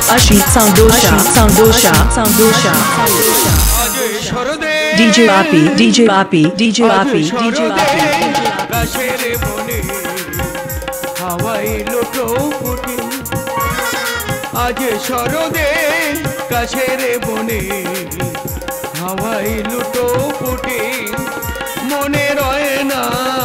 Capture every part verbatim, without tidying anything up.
Ashit Soundosha, Soundosha, Soundosha, D J Api, D J Api, D J Api, D J Api. কাশেরে বনে হাওয়াই lotto ফুটে আজ শরদে কাশেরে বনে হাওয়াই lotto ফুটে মনে রয় না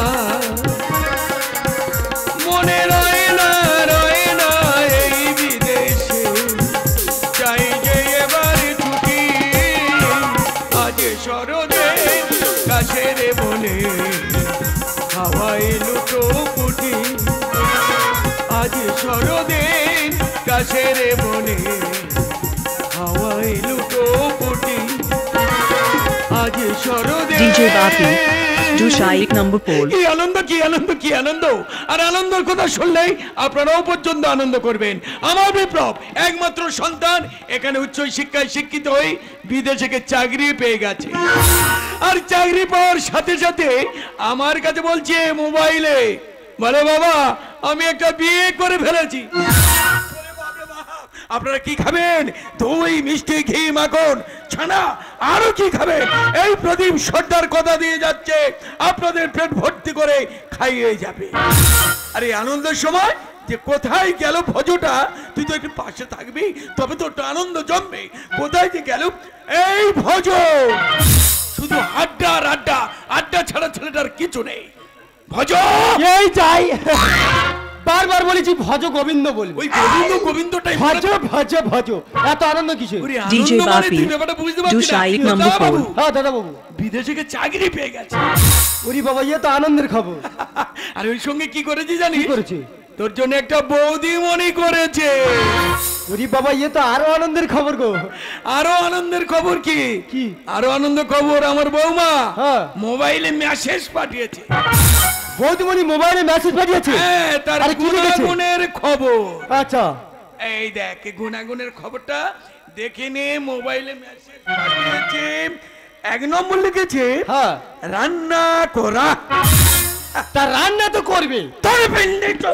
মনে রয় না রয় না এই বিদেশে চাই যে এবার ছুটি আজ শরদে কাশেরে বনে হাওয়াই লুটো ফুটি আজ শরদে কাশেরে বনে হাওয়াই লুটো ফুটি আজ শরদে D J Api, Dusha এক নম্বর পোল। কি আনন্দ কি আনন্দ কি আনন্দ আর আনন্দের কথা শুনলেই আপনারাও পর্যন্ত আনন্দ করবেন। আমার বিপ্লব একমাত্র সন্তান এখানে উচ্চ শিক্ষায় শিক্ষিত হয়ে বিদেশে চাকরি পেয়ে গেছে আর চাকরি পাওয়ার সাথে সাথে আমার কাছে বলছে মোবাইলে বলে বাবা আমি একটা বিয়ে করে ফেলেছি। আপনারা কি খাবেন? দই মিষ্টি ঘি মাখন ছানা আরো কি খাবেন? এই প্রদীপ সর্দার কথা দিয়ে যাচ্ছে আপনাদের পেট ভর্তি করে খাইয়ে যাবে। আরে আনন্দের সময় যে কোথায় গেল ভজটা তুই তো একটু পাশে থাকবি তবে তো একটু আনন্দ জমবে। কোথায় যে গেল এই ভজ শুধু আড্ডা আর আড্ডা আড্ডা ছাড়া ছেলেটার কিছু নেই। ভজ এই যাই বারবার বলেছি ভজ গোবিন্দ বলবি ওই গোবিন্দ গোবিন্দটাই ভজ ভজ ভজ এত আনন্দ কিসে? D J Api, Dusha এক নম্বর পোল। হ্যাঁ দাদা বাবু বিদেশে চাকরি পেয়ে গেছে। ওরে বাবা ইয়ে তো আনন্দের খবর। আর ওই সঙ্গে কি করেছি জানিস? কি করেছে? তোর জন্য একটা বৌদিমণি করেছে। ওরে বাবা ইয়ে তো আরো আনন্দের খবর গো। আরো আনন্দের খবর কি? কি আরো আনন্দ খবর আমার বৌমা হ্যাঁ মোবাইলে মেসেজ পাঠিয়েছে। বৌদিমণি মোবাইলে মেসেজ পাঠিয়েছে? হ্যাঁ তার গুণাগুণের খবর। আচ্ছা এই দেখ গুণাগুণের খবরটা দেখে নে। মোবাইলে মেসেজ পাঠিয়েছে। এক নম্বর লিখেছে হ্যাঁ রান্না করা। তা রান্না তো করবে তোর পিন্ডি তো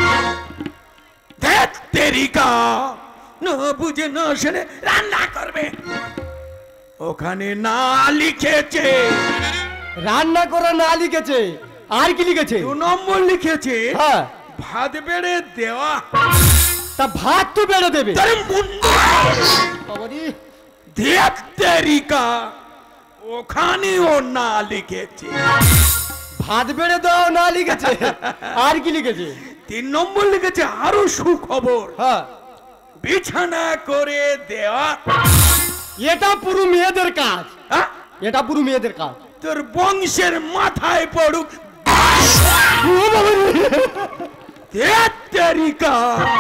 দেখ তেরিকা না বুঝে না শুনে রান্না করবে। ওখানে না লিখেছে রান্না করা না লিখেছে আর কি লিখেছে? দু নম্বর লিখেছে হ্যাঁ ভাত বেড়ে দেওয়া। তা ভাত তো বেড়ে দেবে। তোর মুন্ডু বাবারে দেখ তেরিকা ওখানেও না লিখেছে। ভাত বেড়ে দাও না লিখেছে আর কি লিখেছে? তিন নম্বর লিখেছে আরো সুখবর হ্যাঁ বিছানা করে দেওয়া। এটা পুরো মেয়েদের কাজ। হ্যাঁ? এটা পুরো মেয়েদের কাজ। তোর বংশের মাথায় পড়ুক। দেখ তেরিকা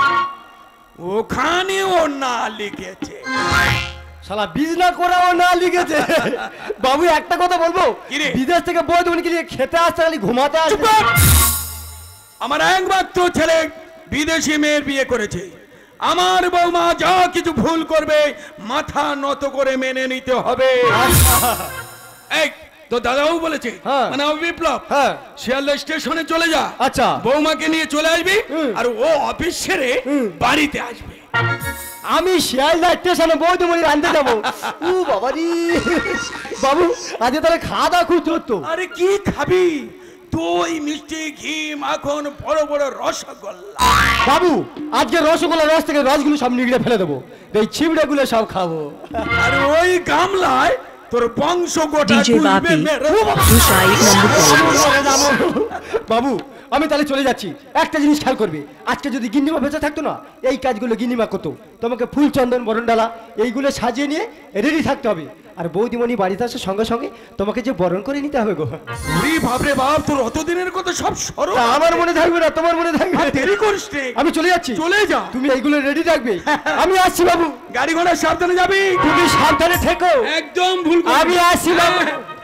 ওখানেও না লিখেছে। শালা বিজনা করাও না লিখেছে। বাবু একটা কথা বলবো, বিদেশ থেকে বৌদিমণিকে নিয়ে খেতে আসছে খালি ঘুমাতে আসছে। আমার একমাত্র ছেলে বিদেশি মেয়ের বিয়ে করেছে। আমার বৌমা যা কিছু ভুল করবে মাথা নত করে মেনে নিতে হবে। এই তো দাদাও বলেছে মানে বিপ্লব শিয়ালদা স্টেশনে চলে যা। আচ্ছা বৌমাকে নিয়ে চলে আসবি আর ও অফিস সেরে বাড়িতে আসবে। আমি শিয়ালদা স্টেশনে বৌদিমণি আনতে যাবো। ও বাবারি বাবু আজ তাহলে খাওয়া দাওয়া খুব চলতো। আরে কি খাবি? দই মিষ্টি ঘি মাখন বড় বড় রসগোল্লা। বাবু আজকে রসগোল্লা রস থেকে রসগুলো সব নিগড়ে ফেলে দেবো। এই ছিবড়ে গুলো সব খাবো। আর ওই গামলায় তোর বংশ গোটা D J Api, Dusha এক নম্বর পোল। বাবু আমি তাহলে চলে যাচ্ছি। একটা জিনিস খেয়াল করবে, আজকে যদি গিন্নিমা বেঁচে থাকতো না এই কাজগুলো গিন্নিমা করতো। তোমাকে ফুল চন্দন বরণ ডালা এইগুলো সাজিয়ে নিয়ে রেডি থাকতে হবে। আর বৌদিমণি বাড়িতে আসার সঙ্গে সঙ্গে তোমাকে যে বরণ করে নিতে হবে গো। বাপরে বাপ তোর অতদিনের কথা সব সরল আমার মনে থাকবে না তোমার মনে থাকবে। দেরি করিস নে। আমি চলে যাচ্ছি। চলে যা। তুমি এইগুলো রেডি রাখবে। আমি আসছি বাবু। গাড়ি ঘোড়া সাবধানে যাবি। তুমি সাবধানে থেকো। একদম ভুল করবি। আমি আসছি বাবু।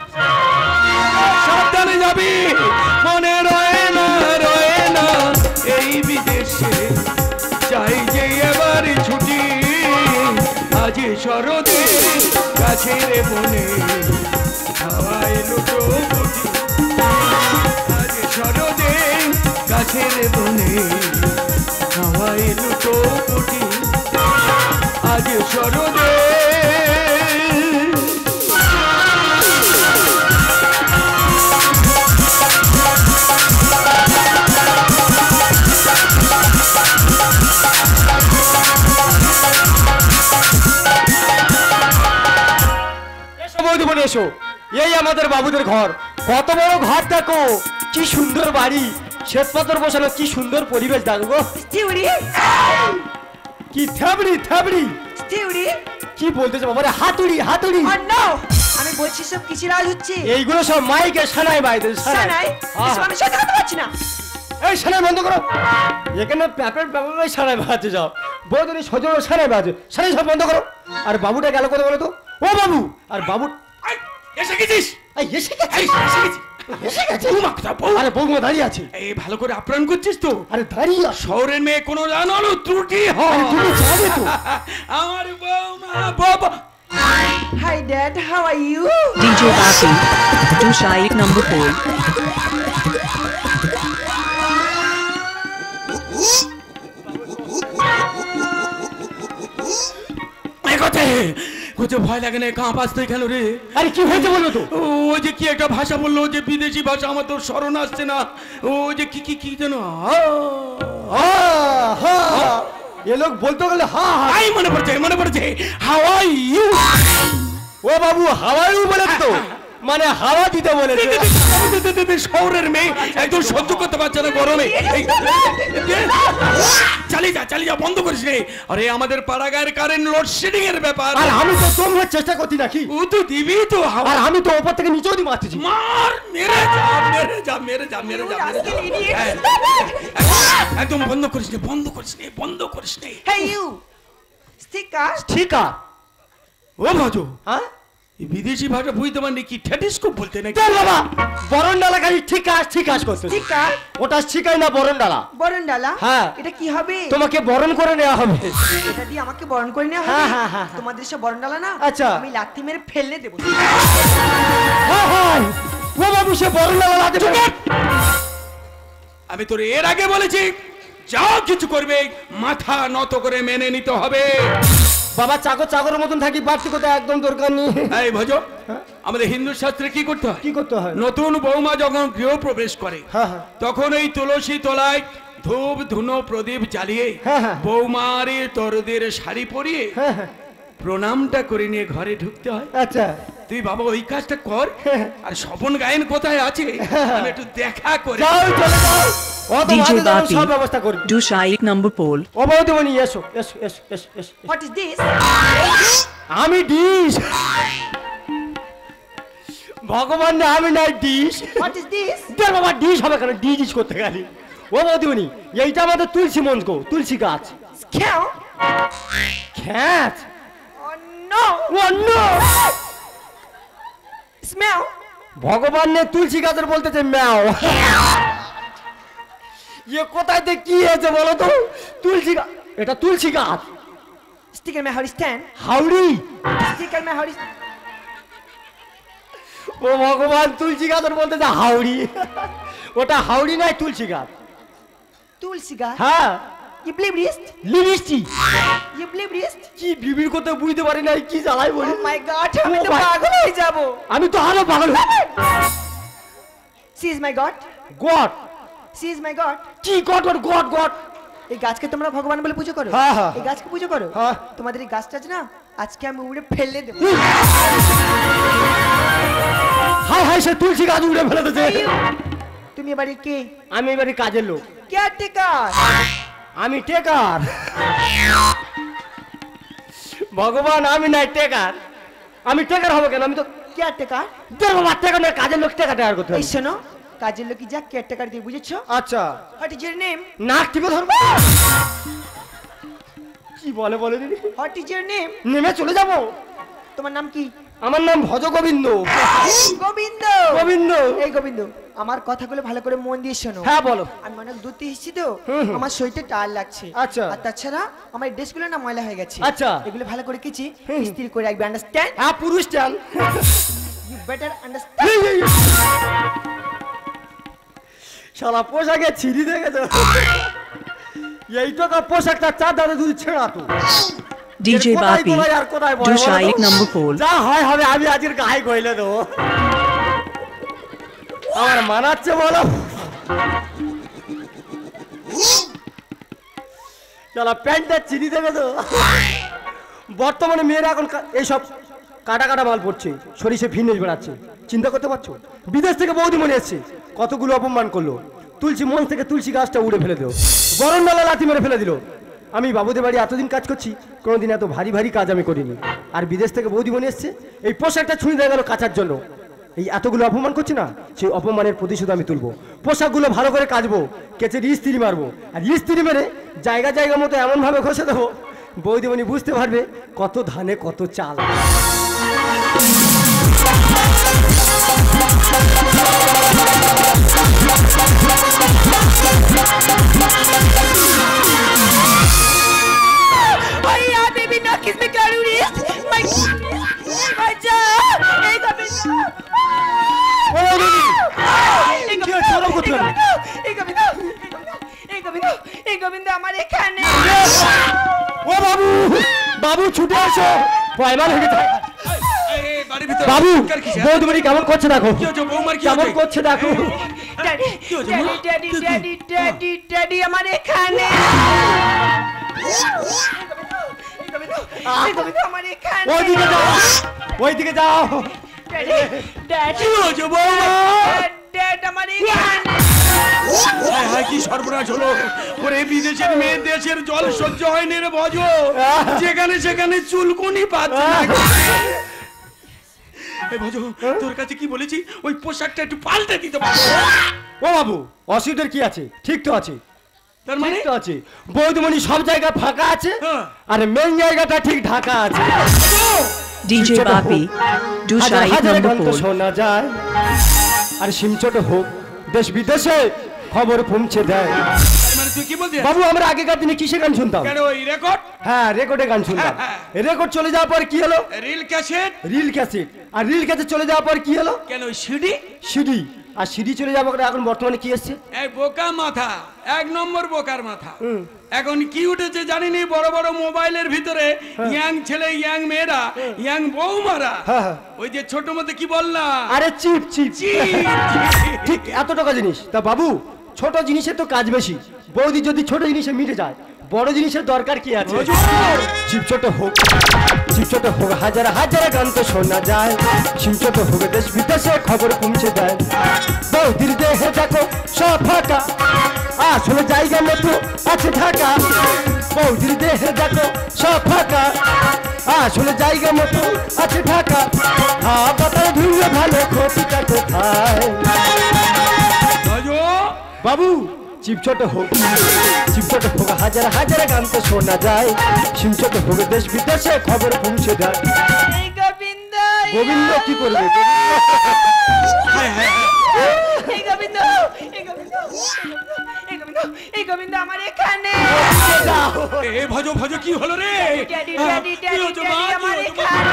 সাবধানে যাবি। মনে রয়ে না রয়ে না এই বিদেশে চাই যে এবার ছুটি আজ শরদে কাছের বনে হাওয়াই লুটো ফুটি আজ শরদে কাছের বনে হাওয়াই লুটো ফুটি আজ সরদে এসো, এই আমাদের বাবুদের ঘর। কত বড় ঘর দেখো, কি সুন্দর বাড়ি, শ্বেতপাথর বসানো, কি সুন্দর পরিবেশ দেখো। কি থাবড়ি থাবড়ি কি বলতেছো বাবা রে? হাতুড়ি হাতুড়ি। আমি বলছি সব কিছু রাজ হচ্ছে। এইগুলো সব মাইকে সানাই বাইতে সানাই এসব আমি সাথে কথা পাচ্ছি না। এই সানাই বন্ধ করো, এখানে প্যাপের প্যাপের সানাই বাজতে যাও, বৌদিনী সজল সানাই বাজে, সানাই সব বন্ধ করো। আর বাবুটা গেল কোথায় বলো তো? ও বাবু, আর বাবু এসে গেছিস? এসে গেছিস? এসে গেছে? আরে বৌমা দাঁড়িয়ে আছে। এই ভালো করে আপ্যায়ন করছিস তো? আরে দাঁড়িয়ে শহরের মেয়ে কোনো জানো ত্রুটি হয় আমার বৌমা বাবা। Hi Dad, how are you? D J Baki, Dusha eight number four. কোথায় ভয় লাগে না, কাঁ পাস তুই কেন রে? আরে কি হয়েছে বলো তো? ও যে কি একটা ভাষা বললো, যে বিদেশি ভাষা, আমার তো স্মরণ আসছে না। ও যে কি কি কি যেন এ লোক বলতে গেলে হা হাই মনে পড়ছে, মনে পড়ছে হাউ আর ইউ। ও বাবু হাওয়া ইউ বলে তো, মানে হাওয়া দিতে বলেছে। শহরের মেয়ে একদম সহ্য করতে পারছে না গরমে। চালিয়ে যা চালিয়ে যা, বন্ধ করিস রে। আরে আমাদের পাড়াগায়ের কারেন্ট লোডশেডিং এর ব্যাপার। আর আমি তো তোমরা চেষ্টা করছি নাকি? ও তো দিবি তো। আর আমি তো ওপর থেকে নিচেও দি মারতেছি। মার, মেরে যা মেরে যা মেরে যা মেরে যা মেরে যা। একদম বন্ধ করিস নে, বন্ধ করিস নে, বন্ধ করিস নে। Hey you, sticker. ঠিকা ও ভাজো, হ্যাঁ এই বিদেশি ভাষা বুঝতে পারনি কি ঠেটিস্কোপ বলতে নাকি? চল বাবা, বরণডালা খালি ঠিকাস ঠিকাস করতে। Sticker. ওটা শিখাই না বরণডালা। বরণডালা? হ্যাঁ। এটা কি হবে? তোমাকে বরণ করে নেওয়া হবে। এটা দিয়ে আমাকে বরণ করে নেওয়া হবে? হ্যাঁ, হ্যাঁ, হ্যাঁ। তোমাদের সব বরণডালা না? আচ্ছা। আমি লাথি মেরে ফেললে দেবো। হ্যাঁ হ্যাঁ, ও বাবু সে বরণডালা লাতে পারে। আমি তোর এর আগে বলেছি, যা কিছু করবে মাথা নত করে মেনে নিতে হবে। বাবা চাকর চাকরের মতন থাকি, বাড়তি কোথায় একদম দরকার নেই। এই ভজ, আমাদের হিন্দু শাস্ত্রে কি করতে হয়? কি করতে হয়? নতুন বৌমা যখন গৃহ প্রবেশ করে, হ্যাঁ, হ্যাঁ। তখন এই তুলসী তলায় ধূপ ধুনো প্রদীপ জ্বালিয়ে হ্যাঁ, হ্যাঁ। বৌমারে তরদের শাড়ি পরিয়ে হ্যাঁ হ্যাঁ, প্রণামটা করে নিয়ে ঘরে ঢুকতে হয়। আচ্ছা তুই বাবা ওই কাজটা কর। আর স্বপন গায়েন কোথায় আছে আমি একটু দেখা করে। যাও চলে যাও, ও তো D J মাঝে যাও, Baki, সব ব্যবস্থা করবে। Dusha eight number four. ও বৌদিমণি এসো এসো এসো এসো এসো। What is this? আমি ডিশ, ভগবান না, আমি নাই ডিশ। What is this? দেখ বাবা, ডিশ হবে কেন? ডিশ ডিশ করতে গেলি। ও বৌদিমণি, এইটা আমাদের তুলসী মঞ্চ গো, তুলসী গাছ। Cow? খ্যাচ Oh no! Oh no, Smell? ভগবান নে তুলসী গাছের বলতেছে ম্যাও। ইয়ে কোথায় থেকে কি হয়েছে বলো তো? তুলসী গাছ, এটা তুলসী গাছ। Sticker में how to stand? হাউড়ি, Sticker में how to ও ভগবান, তুলসী গাছের বলতেছে হাউড়ি। ওটা হাউড়ি নয়, তুলসী গাছ। tulsi গাছ? হ্যাঁ, You believe this? লিমিস্টি। You believe this? কি বিবির কথা বুঝতে পারি না, কি জ্বালাই বলি। Oh my God! আমি তো Oh my- পাগল হয়ে যাবো। আমি তো আরো পাগল। She is my God. God, She is my God. কি গড গড গড গড। এই গাছকে তোমরা ভগবান বলে পুজো করো? হ্যাঁ, হ্যাঁ। এই গাছকে পুজো করো? হ্যাঁ। তোমাদের এই গাছটা আছে না, আজকে আমি উড়ে ফেললে দেবো। হাই হাই, সে তুলসী গাছ উড়ে ফেলে দিয়েছে। Hey, you. তুমি এবারে কে? আমি এবারে কাজের লোক। কেয়ারটেকার। আমি টেকার। ভগবান, আমি নাই টেকার। আমি টেকার হবো কেন? আমি তো কেয়ারটেকার। দেখ বাবা, টেকার নয়, কাজের লোক টেকার টেকার করতে এই হবে। শোনো, কাজের লোকই যা কেয়ারটেকার দিয়ে বুঝেছো? আচ্ছা, What is your name? নাক টিপে ধরবো। কি বলে বলে দিদি, What is your name? নেমে চলে যাব। তোমার নাম কি? আমার নাম ভজ গোবিন্দ। গোবিন্দ। গোবিন্দ। এই গোবিন্দ, আমার কথাগুলো ভালো করে মন দিয়ে শোনো। হ্যাঁ বলো। আমি অনেক দূর থেকে এসেছি তো, হুম, হুম। আমার শরীরটা টায়ার লাগছে। আচ্ছা। আর তাছাড়া আমার ড্রেসগুলো না ময়লা হয়ে গেছে। আচ্ছা। এগুলো ভালো করে কেচি হুম। ইস্ত্রি করে রাখবে। আন্ডারস্ট্যান্ড? হ্যাঁ, পুরুষ চান। You better understand. শালা পোশাকে ছিঁড়ি দেখেছো? এইটা পোশাকটা চার দাদা যদি ছেঁড়া তো D J Bapi, do shy ek number pole. যা হয় হবে, আমি আজকের গায়ে গইলে দেবো। আমার মানাচ্ছে বলো। চলো প্যান্টটা চিনি দেবে তো। বর্তমানে মেয়েরা এখন এইসব কাটা কাটা মাল পড়ছে, সরিষে ফিনিশ বেড়াচ্ছে, চিন্তা করতে পারছো? বিদেশ থেকে বৌদিমণি এসছে, কতগুলো অপমান করলো, তুলসী মঞ্চ থেকে তুলসী গাছটা উড়ে ফেলে দিল, বরণডালা লাথি মেরে ফেলে দিল। আমি বাবুদের বাড়ি এতদিন কাজ করছি, কোনোদিন এত ভারী ভারী কাজ আমি করিনি। আর বিদেশ থেকে বৌদিমণি এসছে, এই পোশাকটা ছুঁয়ে দিয়ে গেল কাচার জন্য। এই এতগুলো অপমান করছি না, সেই অপমানের প্রতিশোধ আমি তুলবো। পোশাকগুলো ভালো করে কাচবো, কেচে ইস্ত্রি মারবো, আর ইস্ত্রি মেরে জায়গা জায়গা মতো এমনভাবে ঘষে দেবো, বৌদিমণি বুঝতে পারবে কত ধানে কত চাল। Oh yeah, baby, now kiss me, Clarice. My, my job. Hey, Govinda. Oh, baby. Hey, কি হয়েছে? চলো কোথায়? Hey, Govinda. Hey, Govinda. Hey, Govinda, আমার এখানে। ও বাবু, বাবু ছুটে আসো, পয়মান হয়ে গেছে। বাবু, বৌদিমণি কেমন করছে দেখো, কেমন করছে দেখো। Daddy, daddy, daddy, daddy, daddy, daddy, আমার এখানে। আমার এখানে। ওইদিকে যাও, ওইদিকে যাও। ড্যাডি, ড্যাডি, ড্যাড, আমার এখানে। হায় হায়, কি সর্বনাশ হলো! ওরে বিদেশের মেয়ে দেশের জল সহ্য হয়নি রে ভজ, যেখানে সেখানে চুলকুনি পাচ্ছে না। এই ভজ, তোর কাছে কি বলেছি, ওই পোশাকটা একটু পাল্টে দিতে পারবো? ও বাবু, অসুবিধার কি আছে, ঠিক তো আছে, তার মানে ঠিক তো আছে। বৌদিমণি সব জায়গা ফাঁকা আছে, হ্যাঁ। আর মেন জায়গাটা ঠিক ঢাকা আছে। D J Bapi, do হাজার shy ek হাজার number গান তো pole. শোনা যায়, আর সিমচট হোক দেশ বিদেশে খবর পৌঁছে দেয়। মানে তুই কি বলছিস? বাবু, আমরা আগেকার দিনে কিসে গান শুনতাম? কেন ওই রেকর্ড, হ্যাঁ, রেকর্ডে গান শুনতাম। হ্যাঁ, রেকর্ড চলে যাওয়ার পর কি হলো? Reel cassette. রিল ক্যাসেট, আর রিল ক্যাসেট চলে যাওয়ার পর কি হলো? কেন ওই সিডি। সিডি, আর সিডি চলে যাওয়ার পর এখন বর্তমানে কি এসছে? এই বোকা মাথা, এক নম্বর বোকার মাথা। এখন কি উঠেছে জানিনি, বড় বড় মোবাইলের ভিতরে ইয়াং ছেলে, ইয়াং মেয়েরা, ইয়াং বৌমারা, হ্যাঁ, হ্যাঁ। ওই যে ছোট মধ্যে কি বললাম, আরে চিপ চিপ, চিপ। ঠিক এত টাকা জিনিস। তা বাবু, ছোট জিনিসের তো কাজ বেশি। বৌদি যদি ছোট জিনিসে মিটে যায়, বড় জিনিসের দরকার কি আছে? চিপ ছোট হোক, চিপ ছোট হোক, হাজার হাজার গান তো শোনা যায়, চিপ ছোট হোক দেশ বিদেশে খবর পৌঁছে দেয়। বৌদির দেহে দেখো সব ফাঁকা, আসলে জায়গা মতো আছে ঢাকা। বৌদির দেহে দেখো সব ফাঁকা, আসলে জায়গা মতো আছে ঢাকা। হ্যাঁ, বাতায় ধুয়ে ভালো, ক্ষতিটা কোথায়? বাবু, চিপছোট হোক, চিপছোট হোক, হাজার হাজার গান তো শোনা যায়, চিপছোট হোক দেশ বিদেশে খবর পৌঁছে দেয়। এই গোবিন্দ, গোবিন্দ কি করবে? এই গোবিন্দ, এই গোবিন্দ, এই গোবিন্দ, এই গোবিন্দ, আমার এখানে। এ ভজ ভজ, কি হলো রে? ড্যাডি, ড্যাডি, কি ড্যাডি, হচ্ছে মা? ড্যাডি, কি আমার হচ্ছে মা? এখানে।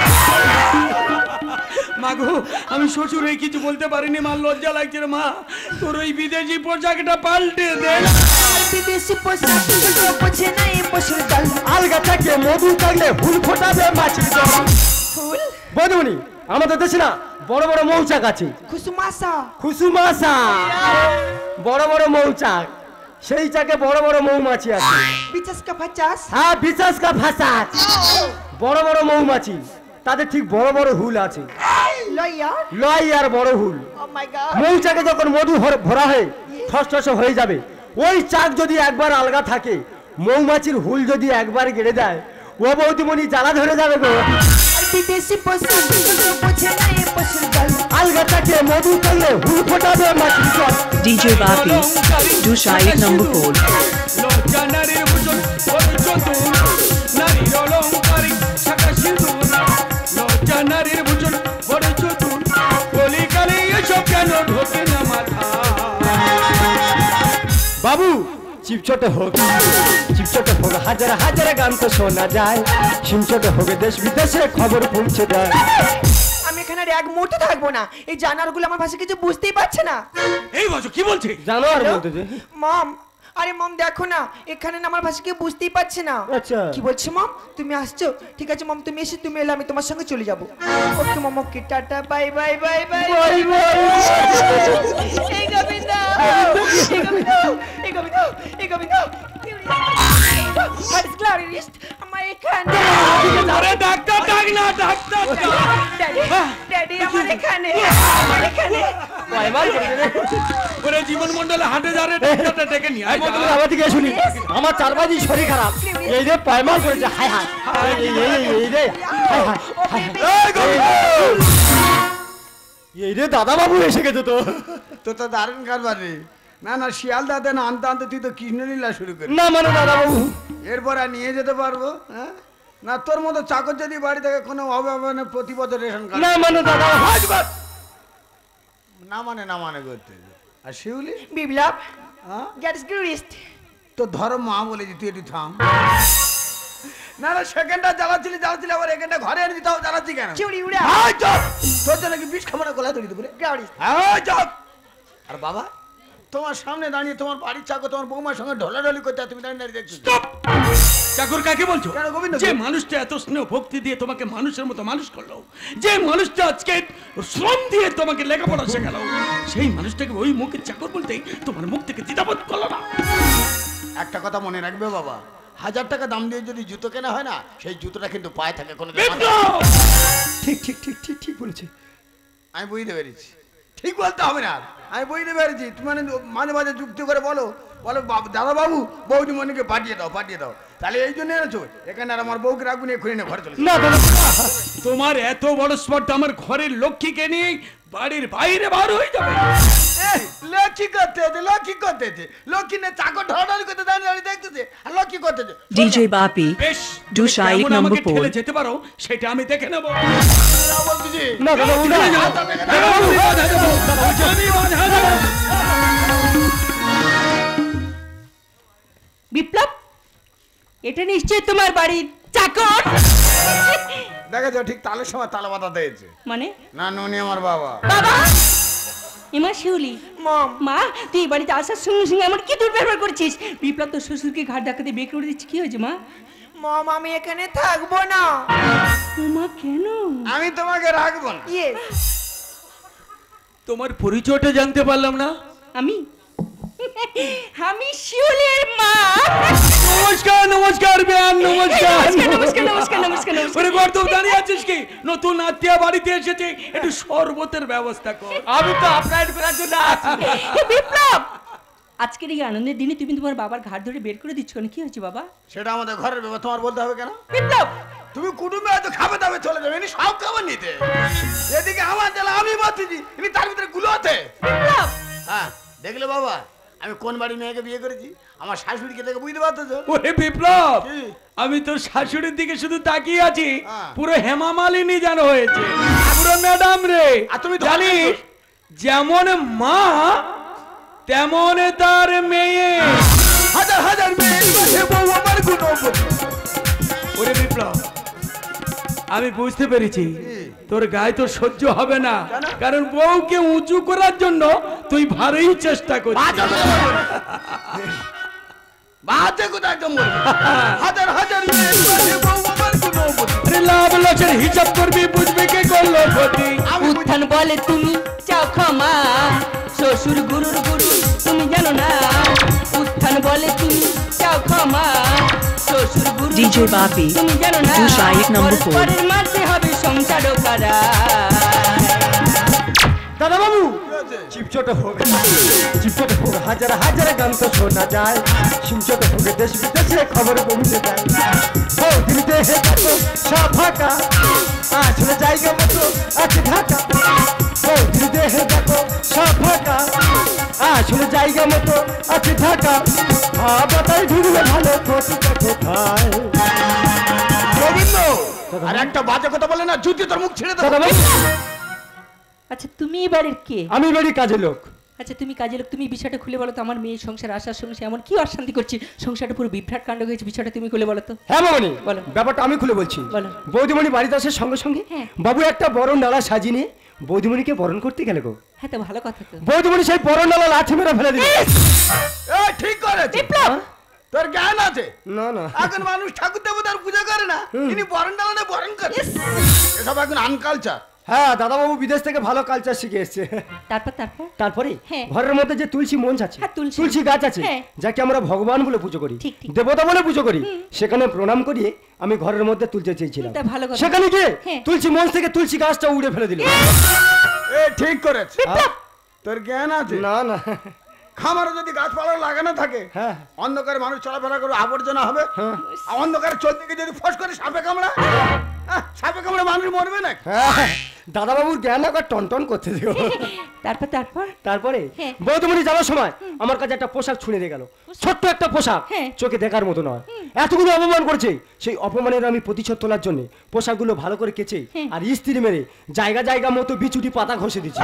মাগো, আমি শ্বশুর হয়ে কিছু বলতে পারিনি মা, লজ্জা লাগছে রে মা। তোর ওই বিদেশি পোশাকটা পাল্টে দে। আর বিদেশি পোশাক তো বোঝে না এই পশুর দল। আলগা থাকে মধু থাকলে ফুল ফোটাবে মাছির দল। ফুল বৌদিমণি, আমাদের দেশে না বড় বড় মৌচাক আছে, কুসুমাসা। কুসুমাসা, বড় বড় মৌচাক, সেই চাকে বড় বড় মৌমাছি আছে। বিচাস কা পচাস। হ্যাঁ, বিশ্বাস কা ভাষা, বড় বড় মৌমাছি, তাদের ঠিক বড় বড় হুল আছে, লয়া। লয় আর বড় হুল। Oh my God. মৌচাকে যখন মধু ভর- ভরা হয়ে ঠসঠসে হয়ে যাবে, ওই চাক যদি একবার আলগা থাকে, মৌমাছির হুল যদি একবার গেড়ে দেয়, ও বৌদিমণি জ্বালা ধরে যাবে গো। আর বিদেশি পোশাক তো বোঝে না এই পশুর দল। আলগা থাকে মধু থাকলে হুল ফোটাবে মাছির দল। D J Bapi, do shy ek number pole. লজ্জা নারীর ভূষণ, বড় চতুর, নারীর অলংকারিক শাখা সিঁদুর। লজ্জা নারীর ভূষণ, বড় চতুর, কলিকালে এসব কেন ঢোকে না মাথা? বাবু, চিপছোট হোক, চিপছোট হোক, হাজার হাজার গান তো শোনা যায়, সিমছোট হোক দেশ বিদেশে খবর পৌঁছে দেয়। আমি এখানে আর এক মুহূর্ত থাকবো না, এই জানারগুলো আমার ভাষা কিছু বুঝতেই পারছে না। এই ভজ কি বলছে? জানো আর বলতে যে মম, আরে মম দেখো না এখানে না আমার ভাষা কেউ বুঝতেই পারছে না। আচ্ছা। কি বলছো মম? তুমি আসছো? ঠিক আছে মম, তুমি এসে তুমি এলে আমি তোমার সঙ্গে চলে যাবো। Okay mom, okay tata bye bye bye bye bye bye. এই গোবিন্দা এই গোবিন্দা এই গোবিন্দা এই গোবিন্দা What is glorious? আমার এখানে আরে ডাক্তার ডাক না, ডাক্তার ড্যাডি ড্যাডি আমার এখানে আমার এখানে পয়মাল করে দে ওরে জীবন মণ্ডলে হাঁটে যারে ডাক্তারটা ডেকে নিয়ে আয়। তুমি আমার দিকে শুনি, আমার চারবাজি শরীর খারাপ, এই রে পয়মাল করেছে। হায় হায় এই এই এই রে হায় হায় হায় এই গোবিন্দ! এই রে দাদা বাবু এসে গেছে তো। তো তো দারুণ কারবার রে। না না শিয়াল দাদা না আনতে আনতে তুই তো কৃষ্ণলীলা শুরু করি। না মানে দাদা বাবু এরপর আর নিয়ে যেতে পারবো? হ্যাঁ না তোর মতো চাকর যদি বাড়ি থেকে কোনো অভাবে প্রতি বছর রেশন কার্ড না মানে দাদা না মানে না মানে করতে। আর শিউলি বিপ্লব হ্যাঁ What is glorious? তো ধরো মা বলেছি তুই একটু থাম। না না সেকেন্ডটা জ্বালাচ্ছিলি জ্বালাচ্ছিলি আবার এখানটা ঘরে এনে দিতাও জ্বালাচ্ছি কেন? চিউড়ি উড়া আয় চল, তোর জন্য কি বিষ খামারে গলা ধরি দেবো রে? glorious আয় চল। আর বাবা তোমার সামনে দাঁড়িয়ে তোমার বাড়ির চাকর তোমার বৌমার সঙ্গে ঢলাঢলি করতে আর তুমি দাঁড়িয়ে দাঁড়িয়ে দেখছো। চাকর কাকে বলছো? কেন গোবিন্দ? যে মানুষটা এত স্নেহ ভক্তি দিয়ে তোমাকে মানুষের মতো মানুষ করলো, যে মানুষটা আজকে শ্রম দিয়ে তোমাকে লেখাপড়া শেখালো, সেই মানুষটাকে ওই মুখে চাকর বলতেই তোমার মুখ থেকে দ্বিধাবোধ করলো না? একটা কথা মনে রাখবে বাবা, হাজার টাকা দাম দিয়ে যদি জুতো কেনা হয় না, সেই জুতোটা কিন্তু পায়ে থাকে কোনো দিন। বিপ্লব! ঠিক ঠিক ঠিক ঠিক ঠিক বলেছে। আমি বুঝতে পেরেছি, ঠিক বলতে হবে না, আমি বুঝতে পেরেছি। তুমি মানে মাঝে মাঝে যুক্তি করে বলো বলো দাদা বাবু বৌদি মনিকে পাঠিয়ে দাও পাঠিয়ে দাও, তাহলে এই জন্য এনেছো এখানে। আর আমার বউকে রাখবো নিয়ে খুঁড়ে নিয়ে ঘরে চলে না দাদা তোমার এত বড় স্পর্ধা আমার ঘরের লক্ষ্মীকে নিয়ে বাড়ির বাইরে বার হয়ে যাবে। লক্ষ্মী করতে লক্ষ্মী করতে লক্ষ্মী নে চাকর ঢলাঢলি করতে দাঁড়িয়ে দাঁড়িয়ে দেখতেছে আর লক্ষ্মী করতে। D J Bapi, বেশ, do তুমি Shaik কেমন number আমাকে four. ঠেলে যেতে পারো সেটা আমি দেখে নেবো। বলতেছি না দাদা বাবু না। দাদা বাবু, বাধা দেবো। আমি বাধা দেবো। বিপ্লব এটা নিশ্চয়ই তোমার বাড়ির চাকর। দেখেছো ঠিক তালের সময় তালা বাধা দিয়েছে। মানে না নুনি আমার বাবা। বাবা এমা শিউলি মম মা তুই এই বাড়িতে আসার সঙ্গে সঙ্গে আমার কি দুর্ব্যবহার করছিস? বিপ্লব তোর শ্বশুরকে ঘাট ধাক্কাতে বের করে দিচ্ছি, কি হয়েছে মা? মম আমি এখানে থাকবো না। মা কেন? আমি তোমাকে রাখবো না। ইয়েস তোমার পরিচয়টা জানতে পারলাম না। আমি আমি শিউলির মা। নমস্কার নমস্কার বেয়ান, নমস্কার নমস্কার নমস্কার নমস্কার নমস্কার নমস্কার। ওরে গর্দব দাঁড়িয়ে আছিস কি? নতুন আত্মীয় বাড়িতে এসেছে, একটু শরবতের ব্যবস্থা কর। আমি তো আপনার করার জন্য আছি। এ বিপ্লব আজকের এই আনন্দের দিনে তুমি তোমার বাবার ঘাট ধরে বের করে দিচ্ছ কেন? কি হয়েছে বাবা? সেটা আমাদের ঘরের ব্যাপার, তোমার বলতে হবে কেন? বিপ্লব তুমি কুটুম্বে হয়তো খাবে দাবে চলে যাবে, ইনি সব খাবার নিতে। এদিকে আমার জ্বালা আমি বাঁচিছি, ইনি তার ভিতরে গুলোতে। বিপ্লব হ্যাঁ দেখলে বাবা আমি কোন বাড়ি মেয়েকে বিয়ে করেছি, আমার শাশুড়িকে দেখে বুঝতে পারতেছো? ওরে বিপ্লব, কি? আমি তোর শাশুড়ির দিকে শুধু তাকিয়ে আছি, হ্যাঁ। পুরো হেমা মালিনী যেন হয়েছে, পুরো ম্যাডাম রে। আর তুমি জানিস যেমন মা তেমন তার মেয়ে। হাজার হাজার মেয়ে বউ আমার গুণবতী। ওরে বিপ্লব, আমি বুঝতে পেরেছি তোর গায়ে তো সহ্য হবে না, কারণ বউকে উঁচু করার জন্য তুই ভারী চেষ্টা করছিস। বাজে কথা একদম বলবো। হাজার হাজার মেয়ে বউ আমার গুণবতী। আরে লাভ লসের হিসাব করবি, বুঝবি কে করলো ক্ষতি। উত্থান বলে তুমি চাও ক্ষমা, শ্বশুর গুরুর গুরু তুমি জানো না। উত্থান বলে তুমি চাও ক্ষমা, শ্বশুর গুরু D J Bapi, তুমি জানো না। do Shaik number four. পরের মারতে হবে সংসারও কারা। দাদা বাবু চিপচট হোক চিপচট হোক হাজার হাজার গান তো শোনা যায়, চিপচট হোক দেশ বিদেশে খবর পৌঁছে যায়। ও দিল্লিতে হে কত সব ফাঁকা, আসলে জায়গা মতো আছে ঢাকা। ও দিল্লিতে হে কত সব ফাঁকা, আসলে জায়গা মতো আছে ঢাকা। আবাতাই ঢুকলে ভালো ক্ষতিটা কোথায়? গোবিন্দ আর একটা বাজে কথা বলে না, জুতি তোর মুখ ছেড়ে দেবো। দাদা বাবু আচ্ছা তুমি এই বাড়ির কে? আমি বাড়ির কাজের লোক। আচ্ছা তুমি কাজের লোক, তুমি বিষয়টা খুলে বলো তো। আমার মেয়ে সংসার আসার সঙ্গে এমন কি অশান্তি করছে, সংসারটা পুরো বিভ্রাট কাণ্ড হয়েছে, বিষয়টা তুমি খুলে বলো তো। হ্যাঁ মামনি, বলো। ব্যাপারটা আমি খুলে বলছি। বলো। বৌদিমণি বাড়িতে আসার সঙ্গে সঙ্গে হ্যাঁ। বাবু একটা বরণ ডালা সাজিয়ে নিয়ে বৌদিমণিকে বরণ করতে গেল গো। হ্যাঁ তো ভালো কথা তো। বৌদিমণি সেই বরণ ডালা লাঠি মেরে ফেলে দিল। এ ঠিক করেছে। তোর জ্ঞান আছে? না না, এখন মানুষ ঠাকুর দেবতার পূজা করে না, তিনি বরণ ডালানে বরণ করে। এসব এখন আনকালচার। হ্যাঁ দাদাবাবু বিদেশ থেকে ভালো কালচার শিখে এসছে। তারপর তারপর তারপরে হ্যাঁ। ঘরের মধ্যে যে তুলসী মঞ্চ আছে, হ্যাঁ, তুলসী। তুলসী গাছ আছে, হ্যাঁ। যাকে আমরা ভগবান বলে পুজো করি, ঠিক, ঠিক। দেবতা বলে পুজো করি, সেখানে প্রণাম করিয়ে আমি ঘরের মধ্যে তুলতে চেয়েছিলাম। তা ভালো কথা। সেখানে গিয়ে হ্যাঁ। তুলসী মঞ্চ থেকে তুলসী গাছটা উড়ে ফেলে দিল। এ ঠিক করেছে। তোর জ্ঞান আছে? না না, খামারে যদি গাছপালা লাগানো থাকে, হ্যাঁ। অন্ধকারে মানুষ চলাফেরা করে আবর্জনা হবে, আর অন্ধকারে চলতে গিয়ে যদি ফস করে সাপে কামড়া, আহ, সাপে কামড়ে মানুষ মরবে না। হ্যাঁ, দাদাবাবুর জ্ঞান একবার টন টন করতে দিও। তারপর তারপর তারপরে হ্যাঁ। বৌদিমণি যাওয়ার সময় আমার কাছে একটা পোশাক ছুঁড়ে দিয়ে গেল, ছোট্ট একটা পোশাক, হ্যাঁ। চোখে দেখার মতো নয়। এতগুলো অপমান করেছে, সেই অপমানের আমি প্রতিশোধ তোলার জন্য পোশাকগুলো ভালো করে কেচে হ্যাঁ। আর ইস্ত্রি মেরে জায়গা জায়গা মতো বিচুটি পাতা ঘষে দিচ্ছি।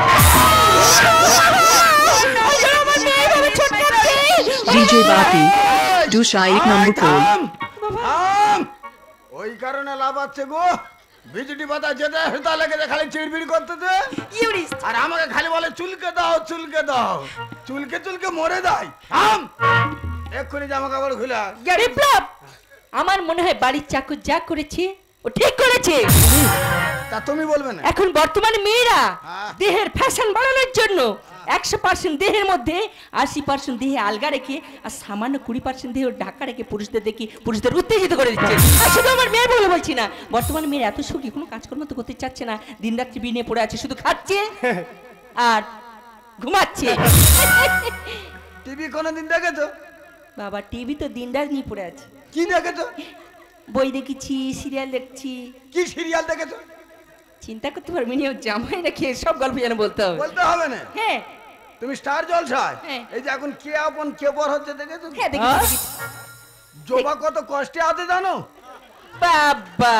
ডিজে বাপি দুশো এক নম্বর পোল। থাম, থাম। ওই কারণে লাভ আছে গো, বিজুটি পাতা যেতে হেতা লেগে খালি চিড়বিড় করতে দে, আর আমাকে খালি বলে চুলকে দাও চুলকে দাও, চুলকে চুলকে মরে দেয়। থাম, এক্ষুনি জামা কাপড় খুলে আয়। বিপ্লব, আমার মনে হয় বাড়ির চাকর যা করেছে ও ঠিক করেছে। তা তুমি বলবে না? এখন বর্তমানে মেয়েরা হ্যাঁ। দেহের ফ্যাশন বাড়ানোর জন্য একশো পার্সেন্ট দেহের মধ্যে আশি পার্সেন্ট দেহে আলগা রেখে আর সামান্য কুড়ি পার্সেন্ট দেহ ঢাকা রেখে পুরুষদের দেখি পুরুষদের উত্তেজিত করে দিচ্ছে। আর শুধু আমার মেয়ে বলে বলছি না, বর্তমানে মেয়েরা এত সুখী, কোনো কাজকর্ম তো করতে চাচ্ছে না, দিন রাত্রি বিনে পড়ে আছে, শুধু খাচ্ছে আর ঘুমাচ্ছে। টিভি কোনোদিন দেখেছো? বাবা টিভি তো দিন রাত নিয়ে পড়ে আছে। কি দেখেছো? বই দেখেছি, সিরিয়াল দেখছি। কি সিরিয়াল দেখেছো? চিন্তা করতে পারবি না, জামাই রেখে সব গল্প যেন বলতে হবে। বলতে হবে না। হ্যাঁ তুমি স্টার জলসায় হ্যাঁ। এই যে এখন কে আপন কে পর হচ্ছে দেখেছো? হ্যাঁ দেখেছি দেখেছি। জবা কত কষ্টে আছে জানো? বাবা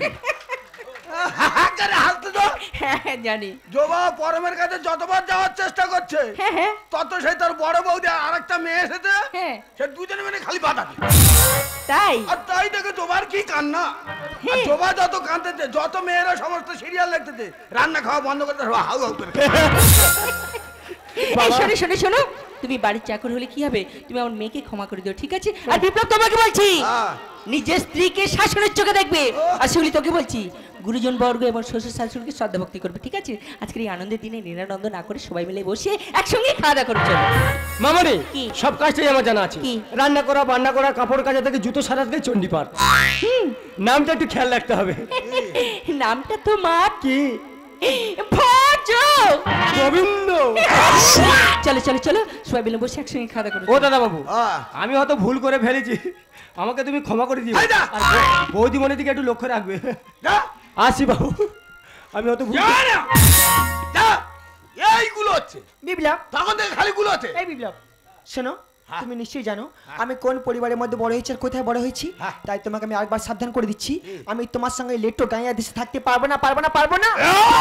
আরে হাসতে তো। হ্যাঁ হ্যাঁ, জানি। জবা পরমের কাছে যতবার যাওয়ার চেষ্টা করছে, হ্যাঁ হ্যাঁ তত সেই তার বড় বৌদি আর একটা মেয়ে এসেছে, হ্যাঁ। সে দুজনে মিলে খালি বাধা দিচ্ছে। তাই আর তাই দেখে জবার কি কান্না। আর জবা যত কাঁদতেছে, যত মেয়েরা সমস্ত সিরিয়াল দেখতেছে, রান্না খাওয়া বন্ধ করতে হাউ হাউ করে। এই শোনো শোনো শোনো, তুমি বাড়ির চাকর হলে কি হবে, তুমি আমার মেয়েকে ক্ষমা করে দিও, ঠিক আছে? আর বিপ্লব তোমাকে বলছি, হ্যাঁ। নিজের স্ত্রীকে শাসনের চোখে দেখবে। আর সেগুলি তোকে বলছি, গুরুজন বর্গ এবং শ্বশুর শাশুড়িকে শ্রদ্ধা ভক্তি করবে, ঠিক আছে? আজকের এই আনন্দের দিনে নিরানন্দ না করে সবাই মিলে বসে একসঙ্গে খাওয়া দাওয়া করে চলো। মামারে কি? সব কাজটাই আমার জানা আছে, কি? রান্না করা, বান্না করা, কাপড় কাচা থেকে জুতো সারা থেকে চণ্ডীপাঠ। নামটা একটু খেয়াল রাখতে হবে। নামটা তোমার কি? ভজ। গোবিন্দ। চলো চলো চলো, সবাই মিলে বসে একসঙ্গে খাওয়া দাওয়া ও করো। দাদা বাবু, হ্যাঁ। আমি হয়তো ভুল করে ফেলেছি, আমাকে তুমি ক্ষমা করে দিও। এই যা। আর বৌদিমণির দিকে একটু লক্ষ্য রাখবে। যা, আসি বাবু, আমি হয়তো ভুল যা না। যা। এইগুলো হচ্ছে বিপ্লব, তখন থেকে খালি গুলো হচ্ছে। এই বিপ্লব শোনো, হ্যাঁ। তুমি নিশ্চয়ই জানো আমি কোন পরিবারের মধ্যে বড় হয়েছি আর কোথায় বড় হয়েছি। হ্যাঁ। তাই তোমাকে আমি আরেকবার সাবধান করে দিচ্ছি, আমি তোমার সঙ্গে লেটো গাইয়া দেশে থাকতে পারবো না, পারবো না, পারবো না।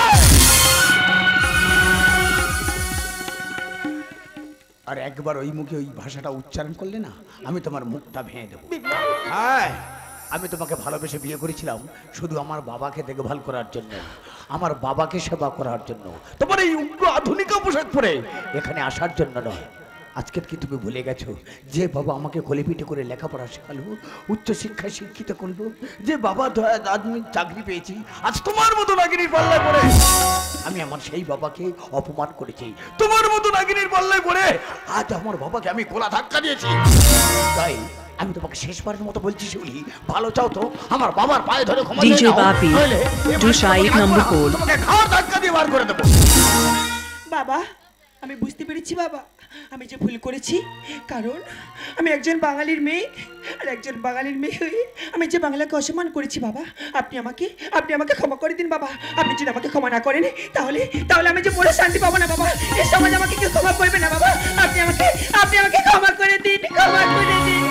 আর একবার ওই মুখে ওই ভাষাটা উচ্চারণ করলে না, আমি তোমার মুখটা ভেঙে দেবো। হ্যাঁ, আমি তোমাকে ভালোবেসে বিয়ে করেছিলাম শুধু আমার বাবাকে দেখভাল করার জন্য, আমার বাবাকে সেবা করার জন্য, তোমার এই উগ্র আধুনিক পোশাক পরে এখানে আসার জন্য নয়। আজকের কি তুমি ভুলে গেছো যে বাবা আমাকে কোলে পিঠে করে লেখাপড়া শেখালো, উচ্চ শিক্ষায় শিক্ষিত করলো, যে বাবা দয়া আজ আমি চাকরি পেয়েছি, আজ তোমার মতো নাগিনীর পাল্লায় পড়ে আমি আমার সেই বাবাকে অপমান করেছি, তোমার মতো নাগিনীর পাল্লায় পড়ে আজ আমার বাবাকে আমি কোলা ধাক্কা দিয়েছি। তাই আমি তোমাকে শেষবারের মতো বলছি, শিউলি ভালো চাও তো আমার বাবার পায়ে ধরে ক্ষমা ডিজে চেয়ে নাও, বাপি, নইলে এ দুশো বাড়ি এক থেকে নম্বর রাখবো না, কোড। তোমাকে খাওয়ার ধাক্কা দিয়ে বার করে দেবো। বাবা, আমি বুঝতে পেরেছি বাবা, আমি যে ভুল করেছি, কারণ আমি একজন বাঙালির মেয়ে, আর একজন বাঙালির মেয়ে হয়ে আমি যে বাংলাকে অসম্মান করেছি বাবা, আপনি আমাকে আপনি আমাকে ক্ষমা করে দিন বাবা। আপনি যদি আমাকে ক্ষমা না করেন, তাহলে তাহলে আমি যে বলে শান্তি পাবো না বাবা, এই সমাজ আমাকে কেউ ক্ষমা করবে না বাবা। আপনি আমাকে আপনি আমাকে ক্ষমা করে দিন, ক্ষমা করে দিন।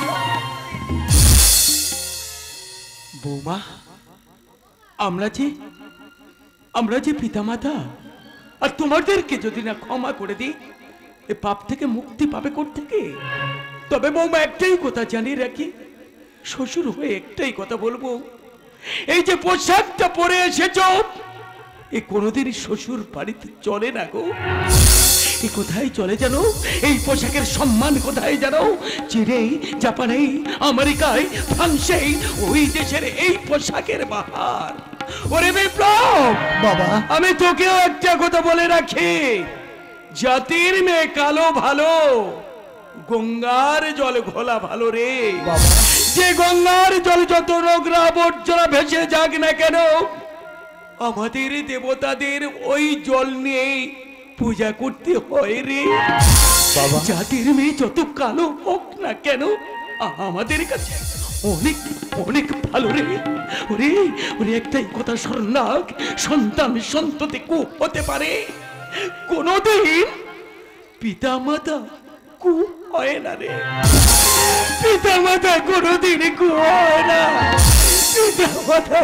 বৌমা, আমরা যে আমরা যে পিতামাতা, আর তোমাদেরকে যদি না ক্ষমা করে দিই এ পাপ থেকে মুক্তি পাবে কোত্থেকে? তবে বৌমা একটাই কথা জানিয়ে রাখি, শ্বশুর হয়ে একটাই কথা বলবো, এই যে পোশাকটা পরে এসেছ এ কোনোদিন শ্বশুর বাড়িতে চলে না গো। এ কোথায় চলে জানো? এই পোশাকের সম্মান কোথায় জানো? চীনেই, জাপানেই, আমেরিকায়, ফ্রান্সেই, ওই দেশের এই পোশাকের বাহার। ওরে বিপ্লব বাবা, আমি তোকেও একটা কথা বলে রাখি, জাতির মেয়ে কালো ভালো, গঙ্গার জল ঘোলা ভালো রে। যে গঙ্গার জল যত নোংরা আবর্জনা ভেসে যাক না কেন, আমাদের দেবতাদের ওই জল নিয়ে পূজা করতে হয় রে। জাতির মেয়ে যত কালো হোক না কেন, আমাদের কাছে অনেক অনেক ভালো রে। ওরে ওরে একটাই কথা স্মরণ রাখ, সন্তান সন্ততি কু হতে পারে, কোনদিন পিতা মাতা কু হয় না রে। পিতা মাতা কোনদিন কু হয় না। পিতা মাতা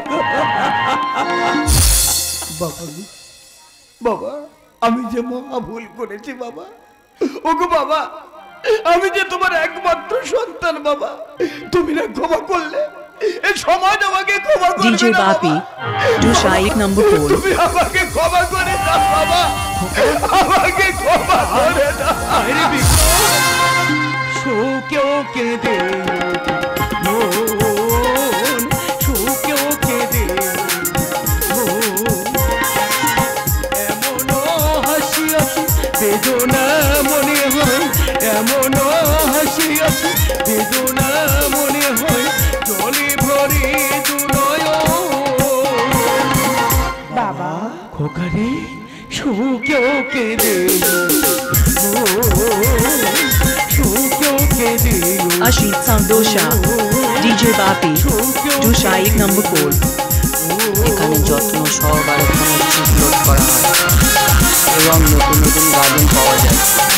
বাবা বাবা, আমি যে মহা ভুল করেছি বাবা। ওগো বাবা, আমি যে তোমার একমাত্র সন্তান বাবা, তুমি না ক্ষমা করলে, এই সমাজ আমাকে ক্ষমা করবে D J না Bapi, বাবা। do Shaik number four. তুমি আমাকে ক্ষমা করে দাও বাবা, আমাকে ক্ষমা করে দাও। আরে বিক্রম, শোকেও কেঁদে মন, শোকেও কেঁদে মন, এমনও হাসি আছে বেদনা মনে হয়, এমনও হাসি আছে বেদনা মনে হয়, জলে ভরে দুনয়ন। বাবা খোকারে শোকেও কেঁদে শোকেও কেঁদে Ashit Sandosha, D J Bapi, do Shaik number four. এখানে যত্ন সহকারে কোনো চিপ লোড করা হয় এবং নতুন নতুন গার্ডেন পাওয়া যায়।